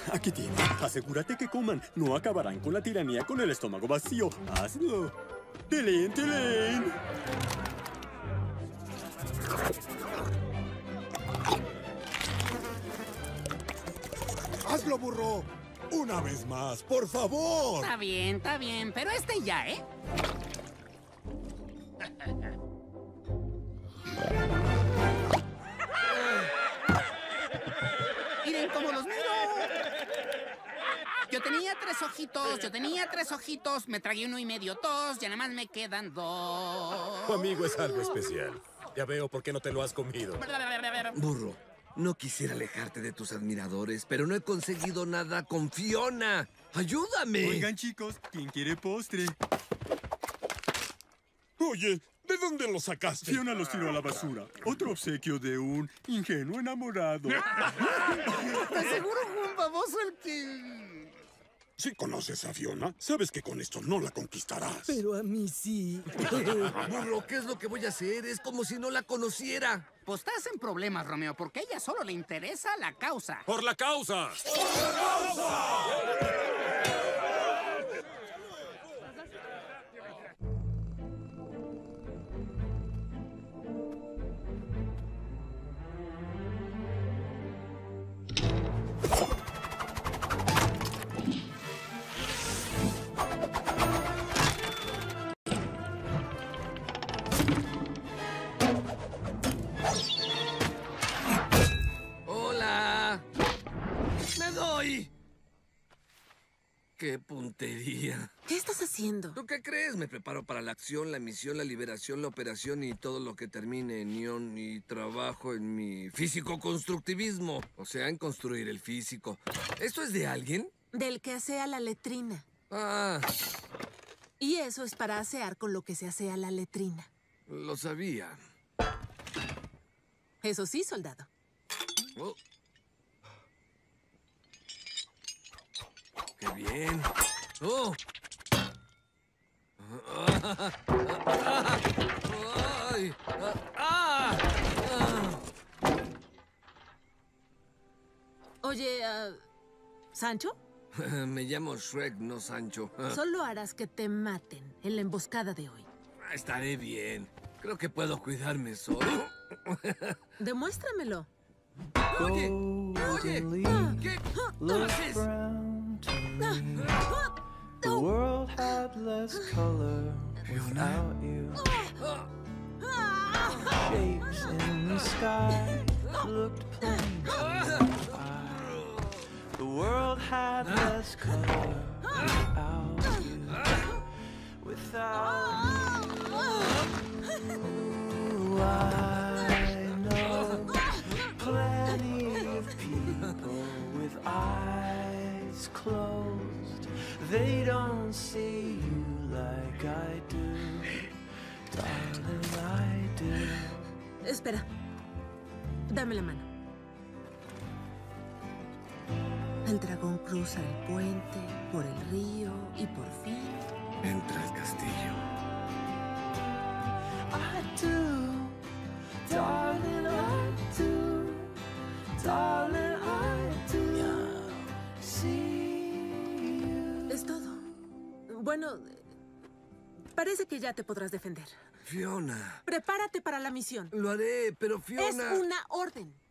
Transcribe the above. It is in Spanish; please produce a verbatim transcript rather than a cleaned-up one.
Aquí tiene. Asegúrate que coman. No acabarán con la tiranía con el estómago vacío. Hazlo. ¡Tilín, tilín! ¡Hazlo, burro! Una vez más, por favor. Está bien, está bien, pero este ya, ¿eh? Miren cómo los miro. Yo tenía tres ojitos, yo tenía tres ojitos, me tragué uno y medio tos, ya nada más me quedan dos. Tu amigo es algo especial. Ya veo por qué no te lo has comido. Burro, no quisiera alejarte de tus admiradores, pero no he conseguido nada con Fiona. ¡Ayúdame! Oigan, chicos, ¿quién quiere postre? Oye, ¿de dónde lo sacaste? Fiona los tiró a la basura. Otro obsequio de un ingenuo enamorado. De seguro fue un baboso el que... Si conoces a Fiona, sabes que con esto no la conquistarás. Pero a mí sí. Burro, ¿qué es lo que voy a hacer? Es como si no la conociera. Pues estás en problemas, Romeo, porque a ella solo le interesa la causa. ¡Por la causa! ¡Hola! ¡Me doy! ¡Qué puntería! ¿Qué estás haciendo? ¿Tú qué crees? Me preparo para la acción, la misión, la liberación, la operación y todo lo que termine en ión y trabajo en mi físico-constructivismo. O sea, en construir el físico. ¿Esto es de alguien? Del que asea la letrina. Ah, Y eso es para asear con lo que se asea la letrina. lo sabía. Eso sí, soldado. Oh. ¡Qué bien! ¡Oh! ¡Ay! ¡Ah! Oye, ah, ¿Sancho? Me llamo Shrek, no Sancho. Solo harás que te maten en la emboscada de hoy. Estaré bien. Creo que puedo cuidarme solo. Demuéstramelo. Oye, oye, ¿qué haces? The world had less color without you. Shapes in the sky looked plain to my eye. The world had less color without you. Without you, I know plenty of people with eyes closed. They don't see you like I do, darling, I do. Espera. Dame la mano. El dragón cruza el puente, por el río y por fin... Entra al castillo. I do, darling, I do, darling, I do. See you. Es todo. Bueno, parece que ya te podrás defender. Fiona. Prepárate para la misión. Lo haré, pero Fiona... Es una orden.